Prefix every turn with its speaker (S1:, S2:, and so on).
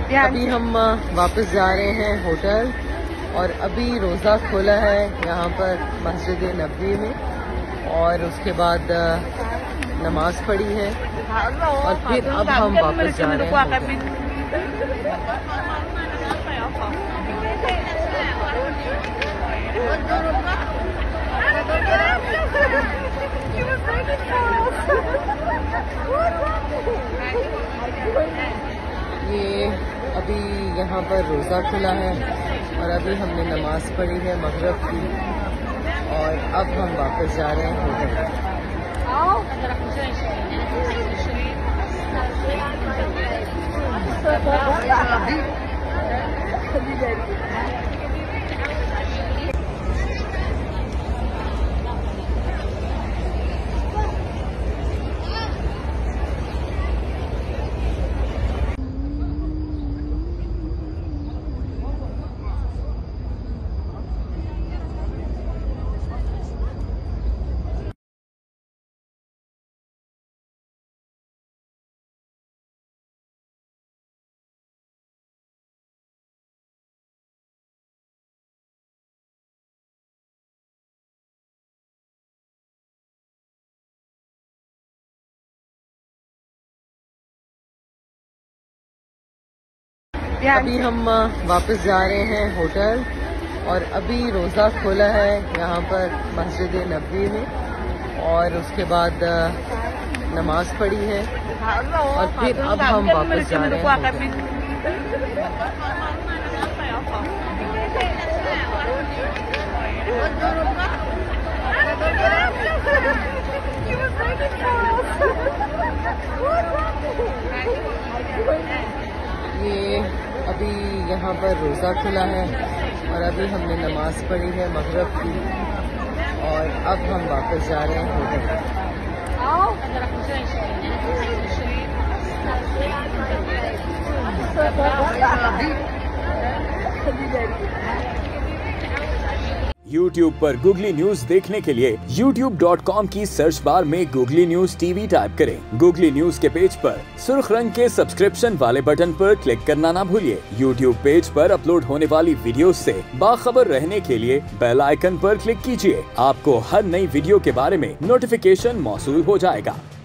S1: अभी हम वापस जा रहे हैं होटल और अभी रोज़ा खोला है यहाँ पर मस्जिद नबवी में और उसके बाद नमाज पढ़ी है और फिर अब हम वापस जा रहे हैं। ये अभी यहाँ पर रोज़ा खुला है और अभी हमने नमाज पढ़ी है मगरिब की और अब हम वापस जा रहे हैं होटल। अभी हम वापस जा रहे हैं होटल और अभी रोज़ा खोला है यहाँ पर मस्जिद नबवी में और उसके बाद नमाज पढ़ी है और फिर अब हम वापस जा रहे हैं। ये अभी यहाँ पर रोज़ा खुला है और अभी हमने नमाज पढ़ी है मगरिब की और अब हम वापस जा रहे हैं होटल।
S2: YouTube पर गूगली न्यूज देखने के लिए youtube.com की सर्च बार में गूगली न्यूज टीवी टाइप करें। गूगली न्यूज के पेज पर सुर्ख रंग के सब्सक्रिप्शन वाले बटन पर क्लिक करना ना भूलिए। YouTube पेज पर अपलोड होने वाली वीडियोस से बाखबर रहने के लिए बेल आइकन पर क्लिक कीजिए। आपको हर नई वीडियो के बारे में नोटिफिकेशन मौसूल हो जाएगा।